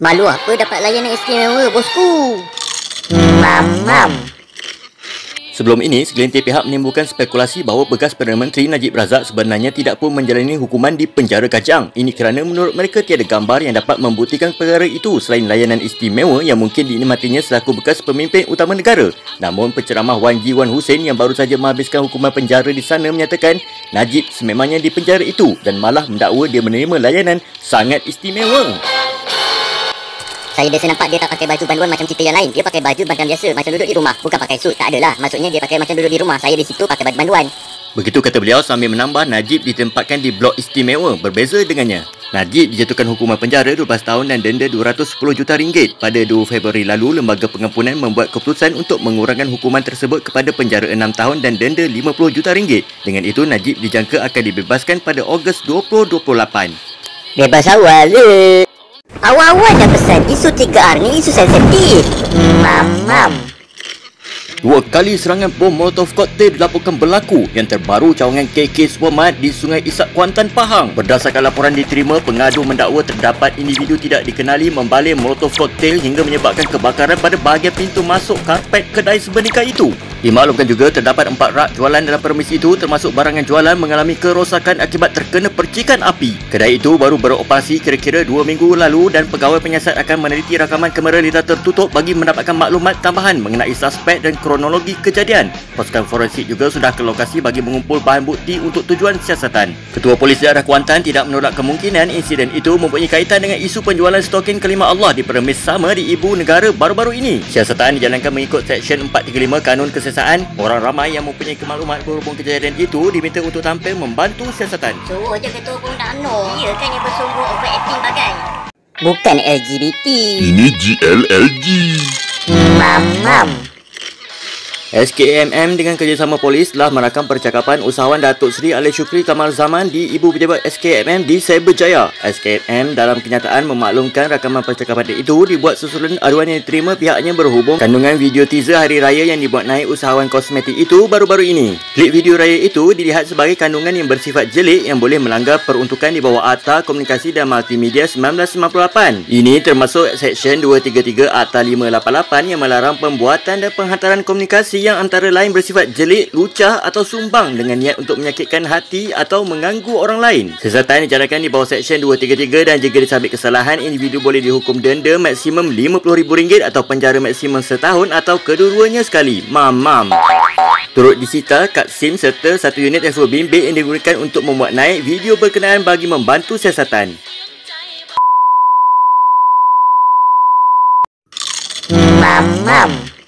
Malu apa dapat layanan istimewa, bosku? Mam. Sebelum ini, segelintir pihak menimbulkan spekulasi bahawa bekas Perdana Menteri Najib Razak sebenarnya tidak pun menjalani hukuman di penjara Kajang. Ini kerana menurut mereka tiada gambar yang dapat membuktikan perkara itu selain layanan istimewa yang mungkin dinikmatinya selaku bekas pemimpin utama negara. Namun, penceramah Wan Ji Wan Hussein yang baru saja menghabiskan hukuman penjara di sana menyatakan Najib sememangnya di penjara itu dan malah mendakwa dia menerima layanan sangat istimewa. Saya biasa nampak dia tak pakai baju banduan macam kita yang lain. Dia pakai baju banduan biasa, macam duduk di rumah. Bukan pakai suit, tak adalah. Maksudnya dia pakai macam duduk di rumah. Saya di situ pakai baju banduan. Begitu kata beliau sambil menambah Najib ditempatkan di blok istimewa berbeza dengannya. Najib dijatuhkan hukuman penjara 12 tahun dan denda RM210 juta. Pada 2 Februari lalu, Lembaga Pengampunan membuat keputusan untuk mengurangkan hukuman tersebut kepada penjara 6 tahun dan denda RM50 juta. Dengan itu, Najib dijangka akan dibebaskan pada Ogos 2028. Bebas awal le. Awal-awal dah pesan isu 3R ni isu sensitif. Mam. 2 kali serangan bom Molotov koktail dilaporkan berlaku. Yang terbaru cawangan KK Supermart di Sungai Isak, Kuantan, Pahang. Berdasarkan laporan diterima, pengadu mendakwa terdapat individu tidak dikenali membaling Molotov koktail hingga menyebabkan kebakaran pada bahagian pintu masuk karpet kedai sebenika itu. Dimaklumkan juga terdapat 4 rak jualan dalam premis itu termasuk barangan jualan mengalami kerosakan akibat terkena percikan api. Kedai itu baru beroperasi kira-kira 2 minggu lalu dan pegawai penyiasat akan meneliti rakaman kamera litar tertutup bagi mendapatkan maklumat tambahan mengenai suspek dan kronologi kejadian. Pasukan forensik juga sudah ke lokasi bagi mengumpul bahan bukti untuk tujuan siasatan. Ketua Polis Daerah Kuantan tidak menolak kemungkinan insiden itu mempunyai kaitan dengan isu penjualan stokin kelima Allah di premis sama di ibu negara baru-baru ini. Siasatan dijalankan mengikut Seksyen 435 Kanun Kesesatan. Orang ramai yang mempunyai kemaklumat berhubung kejadian itu diminta untuk tampil membantu siasatan. Suruh je ketua Pundak UMNO. Ia kan yang bersungguh overacting bagai. Bukan LGBT. Ini GLLG. Mam. SKMM dengan kerjasama polis telah merakam percakapan usahawan Datuk Seri Ali Shukri Kamal Zaman di Ibu Pejabat SKMM di Cyberjaya. SKMM dalam kenyataan memaklumkan rakaman percakapan itu dibuat susulan aduan yang diterima pihaknya berhubung kandungan video teaser Hari Raya yang dibuat naik usahawan kosmetik itu baru-baru ini. Klip video raya itu dilihat sebagai kandungan yang bersifat jelik yang boleh melanggar peruntukan di bawah Akta Komunikasi dan Multimedia 1998. Ini termasuk Seksyen 233 Akta 588 yang melarang pembuatan dan penghantaran komunikasi yang antara lain bersifat jelik, lucah atau sumbang dengan niat untuk menyakitkan hati atau mengganggu orang lain. Siasatan dijalankan di bawah Seksyen 233 dan jika disabit kesalahan, individu boleh dihukum denda maksimum RM50,000 atau penjara maksimum setahun atau kedua-duanya sekali. Mam. Turut disita kad SIM serta 1 unit telefon bimbit yang digunakan untuk membuat naik video berkenaan bagi membantu siasatan. Mam.